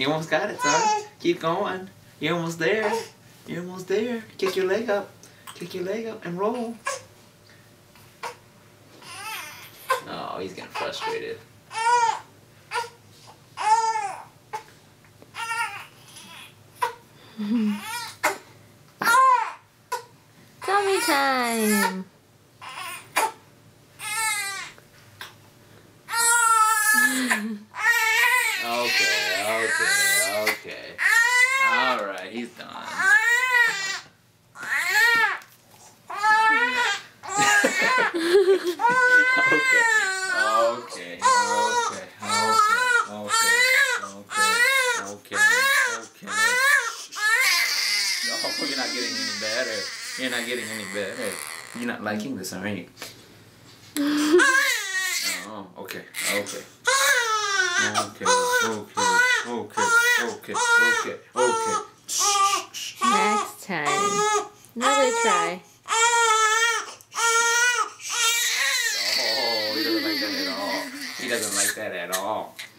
You almost got it, son. Keep going. You're almost there. You're almost there. Kick your leg up. Kick your leg up and roll. Oh, he's getting frustrated. Tummy time. Okay. Alright, he's done. Okay. Oh, you're not getting any better. You're not getting any better. You're not liking this, are you? Oh, okay. Next time. Another try. Oh, he doesn't like that at all. He doesn't like that at all.